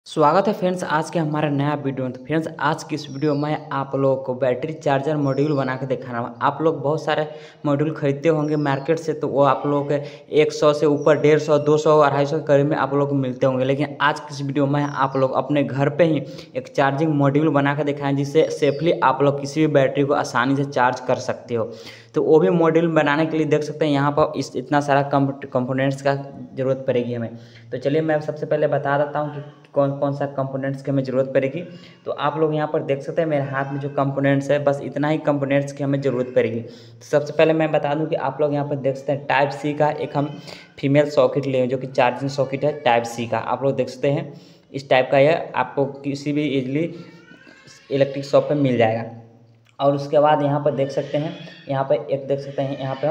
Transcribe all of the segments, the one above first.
स्वागत है फ्रेंड्स आज के हमारे नया वीडियो में। तो फ्रेंड्स आज की इस वीडियो में आप लोगों को बैटरी चार्जर मॉड्यूल बना के दिखाना है। आप लोग बहुत सारे मॉड्यूल खरीदते होंगे मार्केट से, तो वो आप लोगों के 100 से ऊपर 150, 200, 250 के करीब में आप लोग को मिलते होंगे। लेकिन आज की इस वीडियो में आप लोग अपने घर पे ही एक चार्जिंग मॉड्यूल बना के दिखाएं, जिससे सेफली आप लोग किसी भी बैटरी को आसानी से चार्ज कर सकते हो। तो वो भी मॉड्यूल बनाने के लिए देख सकते हैं यहाँ पर इतना सारा कंपोनेंट्स का ज़रूरत पड़ेगी हमें। तो चलिए मैं सबसे पहले बता देता हूँ कि कौन कौन सा कंपोनेंट्स की हमें ज़रूरत पड़ेगी। तो आप लोग यहाँ पर देख सकते हैं मेरे हाथ में जो कंपोनेंट्स है, बस इतना ही कंपोनेंट्स की हमें ज़रूरत पड़ेगी। तो सबसे पहले मैं बता दूँ कि आप लोग यहाँ पर देख सकते हैं टाइप सी का एक हम फीमेल सॉकेट लिए, जो कि चार्जिंग सॉकेट है टाइप सी का। आप लोग देख सकते हैं इस टाइप का यह आपको किसी भी इजली इलेक्ट्रिक शॉप पर मिल जाएगा। और उसके बाद यहाँ पर देख सकते हैं, यहाँ पर एक देख सकते हैं, यहाँ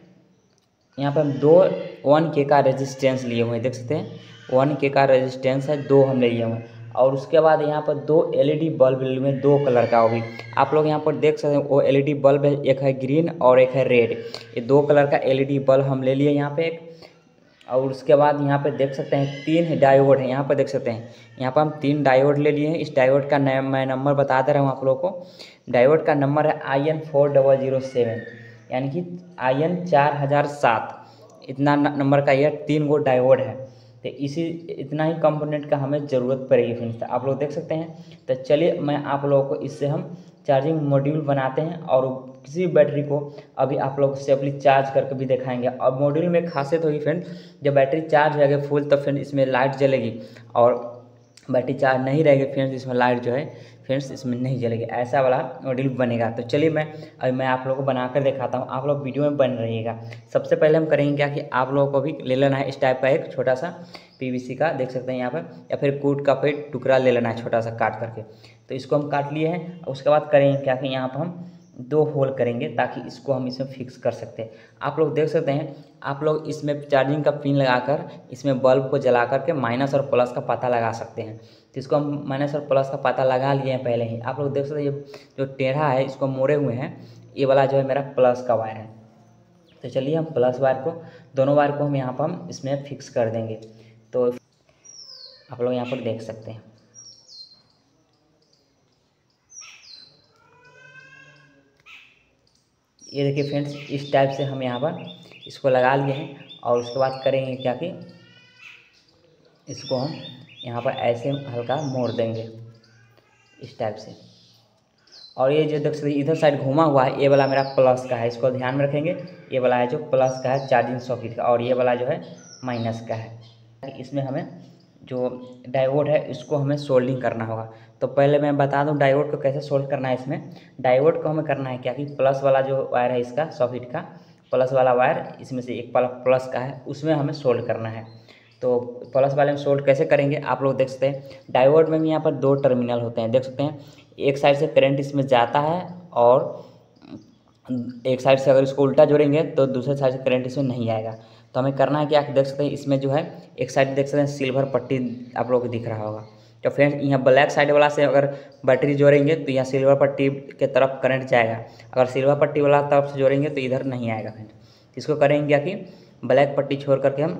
पर हम 2 1K का रेजिस्टेंस लिए हुए हैं। देख सकते हैं 1K का रेजिस्टेंस है, 2 हम लिए हुए हैं। और उसके बाद यहाँ पर 2 LED बल्ब लिए हुए हैं, 2 कलर का। वो भी आप लोग यहाँ पर देख सकते हैं, वो LED बल्ब है, एक है ग्रीन और एक है रेड। ये 2 कलर का LED बल्ब हम ले लिए यहाँ पे एक। और उसके बाद यहाँ पे देख सकते हैं 3 डायोड है। यहाँ पर देख सकते हैं, यहाँ पर हम 3 डायोड ले लिए हैं। इस डायोड का मैं नंबर बता दे रहा हूँ आप लोगों को। डायोड का नंबर है IN4007, यानी कि IN4007। इतना नंबर का यह 3 गो डायोड है। तो इतना ही कंपोनेंट का हमें ज़रूरत पड़ेगी फ्रेंड्स। आप लोग देख सकते हैं। तो चलिए मैं आप लोगों को इससे हम चार्जिंग मॉड्यूल बनाते हैं और किसी भी बैटरी को अभी आप लोग सेफली चार्ज करके भी दिखाएंगे। और मॉड्यूल में खासियत होगी फ्रेंड, जब बैटरी चार्ज रहेगी फुल तो फ्रेंड इसमें लाइट जलेगी, और बैटरी चार्ज नहीं रहेगी फ्रेंड्स इसमें लाइट जो है फ्रेंड्स इसमें नहीं जलेगी। ऐसा वाला मॉड्यूल बनेगा। तो चलिए मैं आप लोगों को बनाकर दिखाता हूँ, आप लोग वीडियो में बन रहिएगा। सबसे पहले हम करेंगे क्या कि आप लोगों को भी ले लेना है इस टाइप का एक छोटा सा PVC का, देख सकते हैं यहाँ पर, या फिर कूट का फिर टुकड़ा ले लेना है छोटा सा काट करके। तो इसको हम काट लिए हैं। उसके बाद करेंगे क्या कि यहाँ पर हम 2 होल करेंगे ताकि इसको हम इसमें फिक्स कर सकते हैं। आप लोग देख सकते हैं, आप लोग इसमें चार्जिंग का पिन लगाकर इसमें बल्ब को जला करके माइनस और प्लस का पता लगा सकते हैं। तो इसको हम माइनस और प्लस का पता लगा लिए हैं पहले ही। आप लोग देख सकते हैं ये जो टेढ़ा है इसको मोड़े हुए हैं, ये वाला जो है मेरा प्लस का वायर है। तो चलिए हम प्लस वायर को, दोनों वायर को हम यहाँ पर हम इसमें फिक्स कर देंगे। तो आप लोग यहाँ पर देख सकते हैं, ये देखिए फ्रेंड्स, इस टाइप से हम यहाँ पर इसको लगा लिए हैं। और उसके बाद करेंगे क्या कि इसको हम यहाँ पर ऐसे हल्का मोड़ देंगे इस टाइप से। और ये जो देख सकते हैं इधर साइड घुमा हुआ है, ये वाला मेरा प्लस का है, इसको ध्यान में रखेंगे। ये वाला है जो प्लस का है चार्जिंग सॉकेट का, और ये वाला जो है माइनस का है। इसमें हमें जो डायोड है इसको हमें सोल्डिंग करना होगा। तो पहले मैं बता दूं डायोड को कैसे सोल्ड करना है। इसमें डायोड को हमें करना है क्या कि प्लस वाला जो वायर है इसका सॉकेट का, प्लस वाला वायर इसमें से एक वाला प्लस का है, उसमें हमें सोल्ड करना है। तो प्लस वाले में सोल्ड कैसे करेंगे आप लोग देख सकते हैं। डायोड में भी यहाँ पर 2 टर्मिनल होते हैं, देख सकते हैं। एक साइड से करंट इसमें जाता है, और एक साइड से अगर इसको उल्टा जोड़ेंगे तो दूसरे साइड से करंट इसमें नहीं आएगा। तो हमें करना है कि आप देख सकते हैं इसमें जो है एक साइड देख सकते हैं सिल्वर पट्टी आप लोगों को दिख रहा होगा। तो फ्रेंड्स यहाँ ब्लैक साइड वाला से अगर बैटरी जोड़ेंगे तो यहाँ सिल्वर पट्टी के तरफ करंट जाएगा, अगर सिल्वर पट्टी वाला तरफ से जोड़ेंगे तो इधर नहीं आएगा फ्रेंड। इसको करेंगे क्या कि ब्लैक पट्टी छोड़ करके हम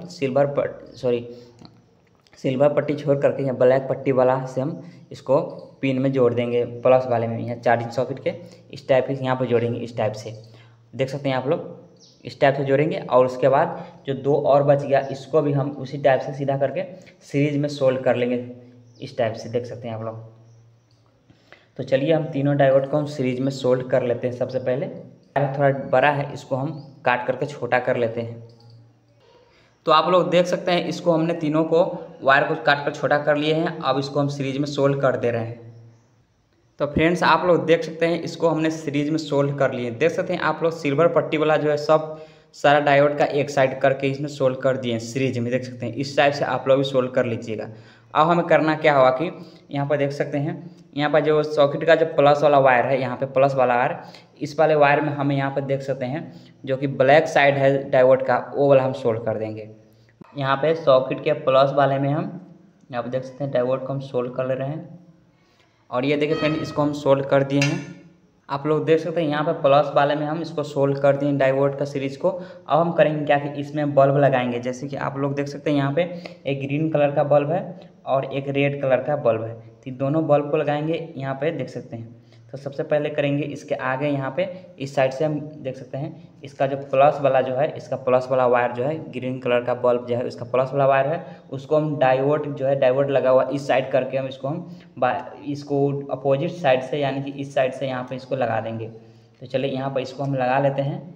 सिल्वर पट्टी छोड़ करके यहाँ ब्लैक पट्टी वाला से हम इसको पिन में जोड़ देंगे, प्लस वाले में यहाँ चार्जिंग सॉकेट के इस टाइप के यहाँ पर जोड़ेंगे। इस टाइप से देख सकते हैं आप लोग, इस टाइप से जोड़ेंगे। और उसके बाद जो 2 और बच गया इसको भी हम उसी टाइप से सीधा करके सीरीज में सोल्ड कर लेंगे इस टाइप से, देख सकते हैं आप लोग। तो चलिए हम तीनों डायोड को हम सीरीज में सोल्ड कर लेते हैं। सबसे पहले थोड़ा बड़ा है, इसको हम काट करके छोटा कर लेते हैं। तो आप लोग देख सकते हैं इसको हमने तीनों को वायर को काट कर छोटा कर लिए हैं। अब इसको हम सीरीज में सोल्ड कर दे रहे हैं। तो फ्रेंड्स आप लोग देख सकते हैं इसको हमने सीरीज में सोल्ड कर लिए। देख सकते हैं आप लोग सिल्वर पट्टी वाला जो है सब सारा डायोड का एक साइड करके इसमें सोल्ड कर दिए सीरीज में, देख सकते हैं। इस टाइप से आप लोग भी सोल्ड कर लीजिएगा। अब हमें करना क्या होगा कि यहाँ पर देख सकते हैं, यहाँ पर जो सॉकेट का जो प्लस वाला वायर है, यहाँ पे प्लस वाला वायर, इस वाले वायर में हमें यहाँ पर देख सकते हैं जो कि ब्लैक साइड है डायोड का, वो वाला हम सोल्ड कर देंगे। यहाँ पे सॉकेट के प्लस वाले में हम यहाँ पर देख सकते हैं डायोड को हम सोल्ड कर ले रहे हैं। और ये देखिए फ्रेंड इसको हम सोल्ड कर दिए हैं। आप लोग देख सकते हैं यहाँ पे प्लस वाले में हम इसको सोल्व कर दिए डायोड का सीरीज को। अब हम करेंगे क्या कि इसमें बल्ब लगाएंगे। जैसे कि आप लोग देख सकते हैं यहाँ पे एक ग्रीन कलर का बल्ब है और एक रेड कलर का बल्ब है, तो दोनों बल्ब को लगाएंगे यहाँ पे देख सकते हैं। तो सबसे पहले करेंगे इसके आगे यहाँ पे इस साइड से हम देख सकते हैं इसका जो प्लस वाला जो है, इसका प्लस वाला वायर जो है ग्रीन कलर का बल्ब जो है इसका प्लस वाला वायर है, उसको हम डायोड जो है डायोड लगा हुआ इस साइड करके हम इसको अपोजिट साइड से यानी कि इस साइड से यहाँ पे इसको लगा देंगे। तो चलिए यहाँ पर इसको हम लगा लेते हैं।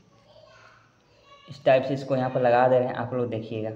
इस टाइप से इसको यहाँ पर लगा दे रहे हैं, आप लोग देखिएगा।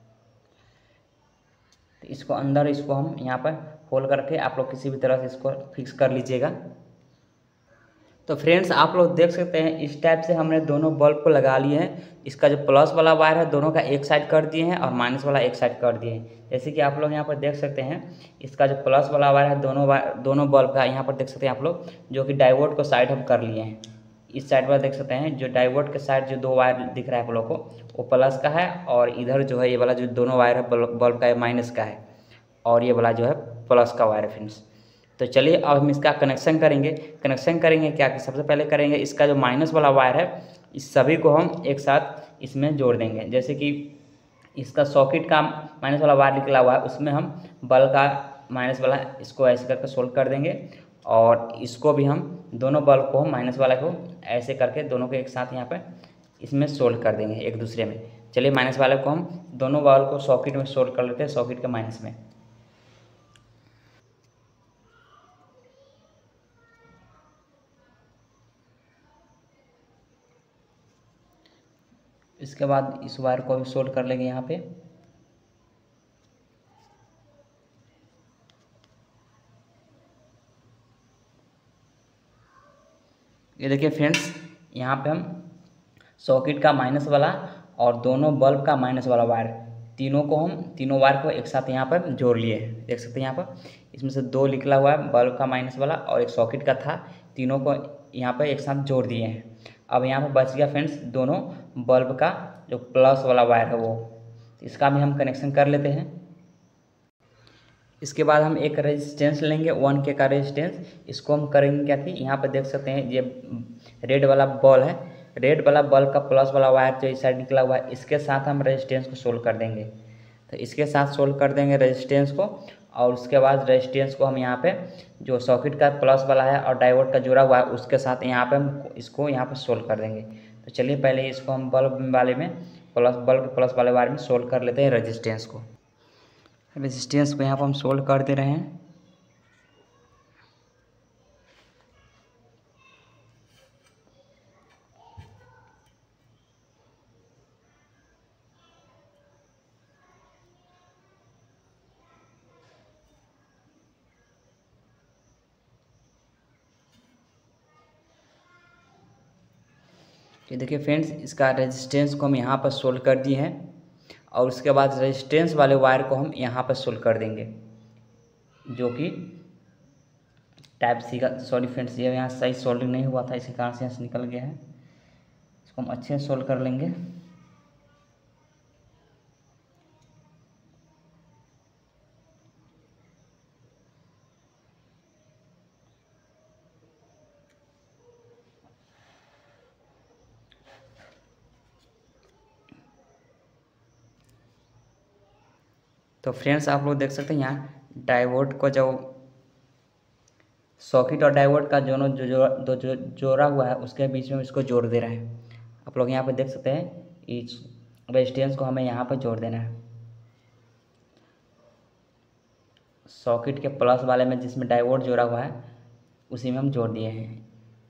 तो इसको अंदर इसको हम यहाँ पर होल करके आप लोग किसी भी तरह से इसको फिक्स कर लीजिएगा। तो फ्रेंड्स आप लोग देख सकते हैं इस टाइप से हमने दोनों बल्ब को लगा लिए हैं। इसका जो प्लस वाला वायर है दोनों का एक साइड कर दिए हैं और माइनस वाला एक साइड कर दिए हैं। जैसे कि आप लोग यहाँ पर देख सकते हैं इसका जो प्लस वाला वायर है दोनों बल्ब का यहाँ पर देख सकते हैं आप लोग, जो कि डायोड को साइड हम कर लिए हैं। इस साइड पर देख सकते हैं जो डायोड के साइड जो दो वायर दिख रहा है आप लोग को वो प्लस का है, और इधर जो है ये वाला जो दोनों वायर है बल्ब का है माइनस का है, और ये वाला जो है प्लस का वायर है फ्रेंड्स। तो चलिए अब हम इसका कनेक्शन करेंगे क्या कि सबसे पहले करेंगे इसका जो माइनस वाला वायर है इस सभी को हम एक साथ इसमें जोड़ देंगे। जैसे कि इसका सॉकेट का माइनस वाला वायर निकला हुआ है उसमें हम बल्ब का माइनस वाला इसको ऐसे करके सोल्व कर देंगे, और इसको भी हम दोनों बल्ब को हम माइनस वाला को ऐसे करके दोनों को एक साथ यहाँ पर इसमें सोल्व कर देंगे एक दूसरे में। चलिए माइनस वाले को हम दोनों बल्ब को सॉकेट में सोल्व कर लेते हैं, सॉकेट के माइनस में। इसके बाद इस वायर को भी सोल्व कर लेंगे यहाँ पे। ये देखिए फ्रेंड्स यहाँ पे हम सॉकेट का माइनस वाला और दोनों बल्ब का माइनस वाला वायर तीनों वायर को एक साथ यहाँ पर जोड़ लिए हैं। देख सकते हैं यहाँ पर इसमें से दो निकला हुआ है बल्ब का माइनस वाला और एक सॉकेट का था, तीनों को यहाँ पर एक साथ जोड़ दिए हैं। अब यहाँ पर बच गया फ्रेंड्स दोनों बल्ब का जो प्लस वाला वायर है वो, इसका भी हम कनेक्शन कर लेते हैं। इसके बाद हम एक रेजिस्टेंस लेंगे 1K का रेजिस्टेंस। इसको हम करेंगे क्या कि यहाँ पर देख सकते हैं ये रेड वाला बॉल है, रेड वाला बल्ब का प्लस वाला वायर जो इस साइड निकला हुआ है इसके साथ हम रेजिस्टेंस को सोल्व कर देंगे। तो इसके साथ सोल्व कर देंगे रेजिस्टेंस को, और उसके बाद रेजिस्टेंस को हम यहाँ पे जो सॉकेट का प्लस वाला है और डायोड का जुड़ा हुआ है उसके साथ यहाँ पे हम इसको यहाँ पे सोल्व कर देंगे। तो चलिए पहले इसको हम बल्ब के प्लस वाले वायर में सोल्व कर लेते हैं रेजिस्टेंस को। यहाँ पर हम सोल्व कर दे रहे हैं। ये देखिए फ्रेंड्स इसका रेजिस्टेंस को हम यहाँ पर सोल्व कर दिए हैं, और उसके बाद रेजिस्टेंस वाले वायर को हम यहाँ पर सोल्व कर देंगे, जो कि टाइप सी का। सॉरी फ्रेंड्स ये यहाँ सही सोल्डिंग नहीं हुआ था, इसी कारण से यहाँ से निकल गया है। इसको हम अच्छे से सोल्व कर लेंगे। तो फ्रेंड्स आप लोग देख सकते हैं यहाँ डायोड को जो सॉकेट और डायोड का दोनों जो जोड़ा हुआ है उसके बीच में इसको जोड़ दे रहा है। आप लोग यहाँ पर देख सकते हैं इस रेजिस्टेंस को हमें यहाँ पर जोड़ देना है सॉकेट के प्लस वाले में, जिसमें डायोड जोड़ा हुआ है उसी में हम जोड़ दिए हैं।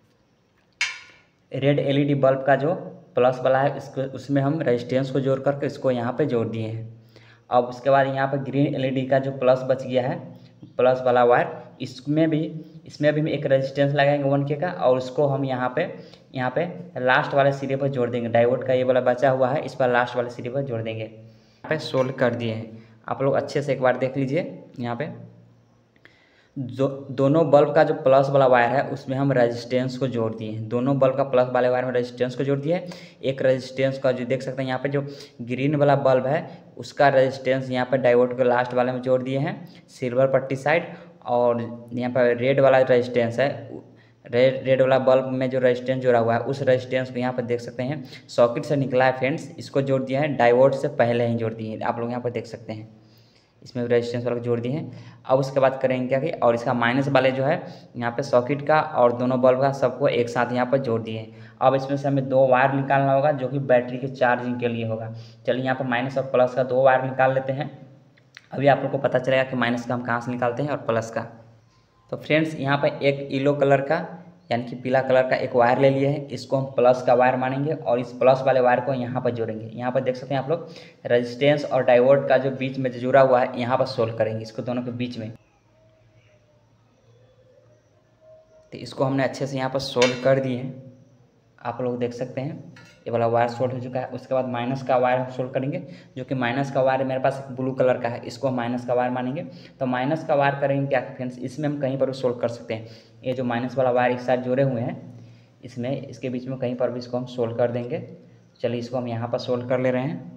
रेड एलईडी बल्ब का जो प्लस वाला है इसको उसमें हम रेजिस्टेंस को जोड़ करके इसको यहाँ पे जोड़ दिए हैं। अब उसके बाद यहाँ पर ग्रीन एलईडी का जो प्लस बच गया है प्लस वाला वायर, इसमें भी एक रेजिस्टेंस लगाएंगे 1K का, और उसको हम यहाँ पे लास्ट वाले सिरे पर जोड़ देंगे। डायोड का ये वाला बचा हुआ है इस पर लास्ट वाले सिरे पर जोड़ देंगे। यहाँ पे सोल्व कर दिए हैं। आप लोग अच्छे से एक बार देख लीजिए। यहाँ पे जो दोनों बल्ब का जो प्लस वाला वायर है उसमें हम रेजिस्टेंस को जोड़ दिए हैं। दोनों बल्ब का प्लस वाले वायर में रेजिस्टेंस को जोड़ दिए। एक रेजिस्टेंस का जो देख सकते हैं यहाँ पे जो ग्रीन वाला बल्ब है उसका रेजिस्टेंस यहाँ पे डायोड के लास्ट वाले में जोड़ दिए हैं सिल्वर पट्टी साइड, और यहाँ पर रेड वाला रेजिस्टेंस है रेड वाला बल्ब में जो रेजिस्टेंस जोड़ा हुआ है उस रेजिस्टेंस को यहाँ पर देख सकते हैं सॉकेट से निकला है फ्रेंड्स, इसको जोड़ दिया है डायोड से पहले ही जोड़ दिए हैं, आप लोग यहाँ पर देख सकते हैं इसमें रेजिस्टेंस वाला जोड़ दिए हैं। अब उसके बाद करेंगे क्या कि और इसका माइनस वाले जो है यहाँ पे सॉकेट का और दोनों बल्ब का सबको एक साथ यहाँ पर जोड़ दिए हैं। अब इसमें से हमें 2 वायर निकालना होगा जो कि बैटरी के चार्जिंग के लिए होगा। चलिए यहाँ पर माइनस और प्लस का 2 वायर निकाल लेते हैं। अभी आप लोग को पता चलेगा कि माइनस का हम कहाँ से निकालते हैं और प्लस का। तो फ्रेंड्स यहाँ पर एक येलो कलर का यानी कि पीला कलर का एक वायर ले लिए हैं, इसको हम प्लस का वायर मानेंगे और इस प्लस वाले वायर को यहाँ पर जोड़ेंगे। यहाँ पर देख सकते हैं आप लोग रेजिस्टेंस और डायोड का जो बीच में जो जुड़ा हुआ है यहाँ पर सोल्व करेंगे इसको दोनों के बीच में। तो इसको हमने अच्छे से यहाँ पर सोल्व कर दिए हैं, आप लोग देख सकते हैं ये वाला वायर सोल्व हो चुका है। उसके बाद माइनस का वायर हम सोल्व करेंगे, जो कि माइनस का वायर मेरे पास एक ब्लू कलर का है, इसको हम माइनस का वायर मानेंगे। तो माइनस का वायर करेंगे क्या फ्रेंड्स, इसमें हम कहीं पर भी सोल्व कर सकते हैं। ये जो माइनस वाला वायर एक साथ जोड़े हुए हैं इसमें इसके बीच में कहीं पर भी इसको हम सोल्व कर देंगे। चलिए इसको हम यहाँ पर सोल्व कर ले रहे हैं।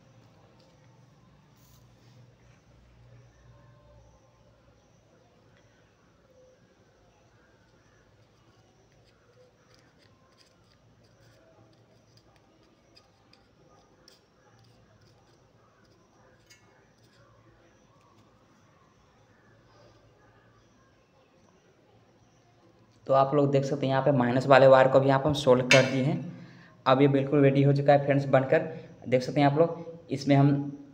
तो आप लोग देख सकते हैं यहाँ पे माइनस वाले वायर को भी यहाँ पर हम सोल्व कर दिए हैं। अब ये बिल्कुल रेडी हो चुका है फ्रेंड्स बनकर, देख सकते हैं आप लोग। इसमें हम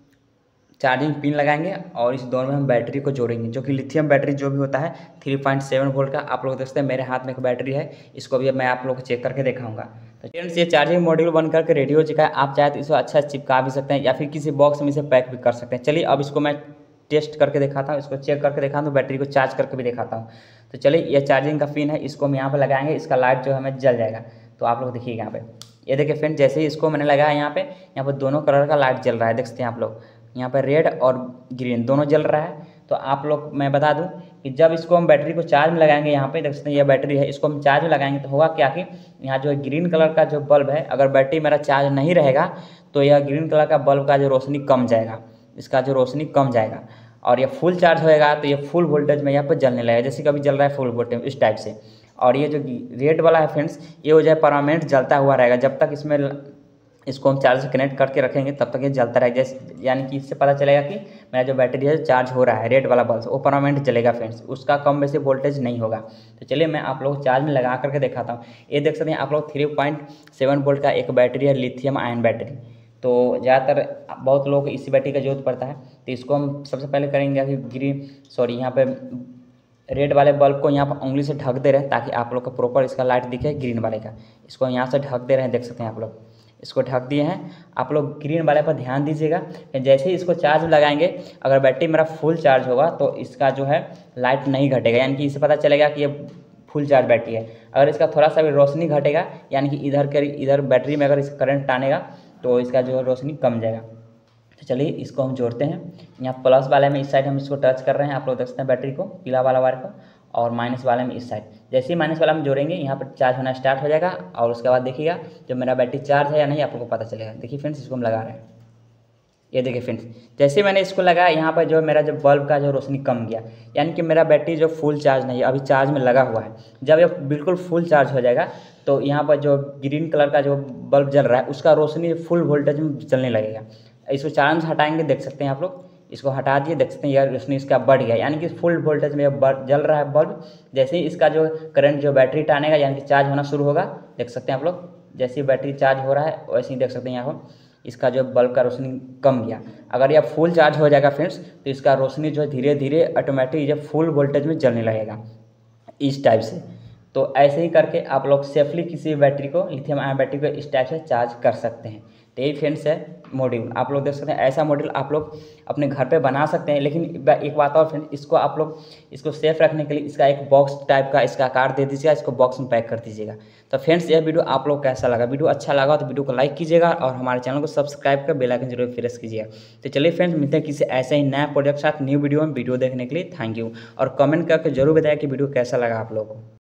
चार्जिंग पिन लगाएंगे और इस दोनों में हम बैटरी को जोड़ेंगे, जो कि लिथियम बैटरी जो भी होता है 3.7 वोल्ट का। आप लोग देख सकते हैं मेरे हाथ में एक बैटरी है, इसको भी मैं आप लोग को चेक करके दिखाऊंगा। तो फ्रेंड्स ये चार्जिंग मॉड्यूल बन करके रेडी हो चुका है। आप चाहे तो इसको अच्छा चिपका भी सकते हैं या फिर किसी बॉक्स में इसे पैक भी कर सकते हैं। चलिए अब इसको मैं टेस्ट करके दिखाता हूँ, इसको चेक करके दिखाता हूँ, बैटरी को चार्ज करके भी दिखाता हूँ। तो चलिए ये चार्जिंग का पिन है, इसको हम यहाँ पर लगाएंगे, इसका लाइट जो हमें जल जाएगा। तो आप लोग देखिएगा यहाँ पे, ये देखिए फ्रेंड जैसे ही इसको मैंने लगाया यहाँ पर दोनों कलर का लाइट जल रहा है, देख सकते हैं आप लोग। यहाँ पर रेड और ग्रीन दोनों जल रहा है। तो आप लोग मैं बता दूं कि जब इसको हम बैटरी को चार्ज में लगाएंगे, यहाँ पे देख सकते हैं ये बैटरी है, इसको हम चार्ज में लगाएंगे तो होगा क्या कि यहाँ जो ग्रीन कलर का जो बल्ब है, अगर बैटरी मेरा चार्ज नहीं रहेगा तो यह ग्रीन कलर का बल्ब का जो रोशनी कम जाएगा, इसका जो रोशनी कम जाएगा। और ये फुल चार्ज होएगा तो ये फुल वोल्टेज में यहाँ पर जलने लगेगा, जैसे कि अभी जल रहा है फुल वोल्टेज इस टाइप से। और ये जो रेड वाला है फ्रेंड्स, ये हो जाए परमानेंट जलता हुआ रहेगा, जब तक इसमें इसको हम चार्ज से कनेक्ट करके रखेंगे तब तक ये जलता रहेगा। जैसे यानी कि इससे पता चलेगा कि मेरा जो बैटरी है चार्ज हो रहा है, रेड वाला बल्ब वो परमानेंट जलेगा फ्रेंड्स, उसका कम बेसी वोल्टेज नहीं होगा। तो चलिए मैं आप लोग चार्ज में लगा करके दिखाता हूँ। ये देख सकते हैं आप लोग 3.7 वोल्ट का एक बैटरी है, लिथियम आयन बैटरी। तो ज़्यादातर बहुत लोगों को इसी बैटरी का जरूरत पड़ता है। तो इसको हम सबसे पहले करेंगे कि यहाँ पे रेड वाले बल्ब को यहाँ पर उंगली से ढक दे रहे हैं ताकि आप लोग को प्रॉपर इसका लाइट दिखे ग्रीन वाले का। इसको यहाँ से ढक दे रहे हैं, देख सकते हैं आप लोग, इसको ढक दिए हैं। आप लोग ग्रीन वाले पर ध्यान दीजिएगा, जैसे ही इसको चार्ज में लगाएंगे अगर बैटरी मेरा फुल चार्ज होगा तो इसका जो है लाइट नहीं घटेगा, यानी कि इससे पता चलेगा कि ये फुल चार्ज बैटरी है। अगर इसका थोड़ा सा भी रोशनी घटेगा, यानी कि इधर बैटरी में अगर इसका करंट टानेगा तो इसका जो है रोशनी कम जाएगा। तो चलिए इसको हम जोड़ते हैं। यहाँ प्लस वाले में इस साइड हम इसको टच कर रहे हैं, आप लोग देख सकते हैं बैटरी को, पीला वाला वायर को, और माइनस वाले में इस साइड। जैसे ही माइनस वाला में जोड़ेंगे यहाँ पर चार्ज होना स्टार्ट हो जाएगा और उसके बाद देखिएगा जब मेरा बैटरी चार्ज है या नहीं आप लोग को पता चलेगा। देखिए फ्रेंड्स इसको हम लगा रहे हैं, ये देखिए फ्रेंड्स जैसे मैंने इसको लगाया यहाँ पर जो मेरा जो बल्ब का जो रोशनी कम गया, यानी कि मेरा बैटरी जो फुल चार्ज नहीं है, अभी चार्ज में लगा हुआ है। जब ये बिल्कुल फुल चार्ज हो जाएगा तो यहाँ पर जो ग्रीन कलर का जो बल्ब जल रहा है उसका रोशनी फुल वोल्टेज में चलने लगेगा। इसको चार्ज से हटाएंगे, देख सकते हैं आप लोग, इसको हटा दिए, देख सकते हैं यार रोशनी इसका बढ़ गया, यानी कि फुल वोल्टेज में जल रहा है बल्ब। जैसे ही इसका जो करंट जो बैटरी टानेगा यानी कि चार्ज होना शुरू होगा, देख सकते हैं आप लोग, जैसे ही बैटरी चार्ज हो रहा है वैसे ही देख सकते हैं यहाँ पर इसका जो बल्ब का रोशनी कम गया। अगर यह फुल चार्ज हो जाएगा फ्रेंड्स तो इसका रोशनी जो है धीरे धीरे ऑटोमेटिक जब फुल वोल्टेज में जलने लगेगा इस टाइप से। तो ऐसे ही करके आप लोग सेफली किसी बैटरी को, लिथियम आयन बैटरी को इस टाइप से चार्ज कर सकते हैं। तो यही फ्रेंड्स है मॉड्यूल, आप लोग देख सकते हैं ऐसा मॉड्यूल आप लोग अपने घर पे बना सकते हैं। लेकिन एक बात और फ्रेंड्स, इसको आप लोग इसको सेफ रखने के लिए इसका एक बॉक्स टाइप का इसका आकार दे दीजिएगा, इसको बॉक्स में पैक कर दीजिएगा। तो फ्रेंड्स यह वीडियो आप लोग कैसा लगा, वीडियो अच्छा लगा तो वीडियो को लाइक कीजिएगा और हमारे चैनल को सब्सक्राइब कर बेल आइकन जरूर प्रेस कीजिएगा। तो चलिए फ्रेंड्स मिलते हैं किसी ऐसे ही नया प्रोजेक्ट साथ न्यू वीडियो में। वीडियो देखने के लिए थैंक यू, और कमेंट करके जरूर बताएं कि वीडियो कैसा लगा आप लोगों को।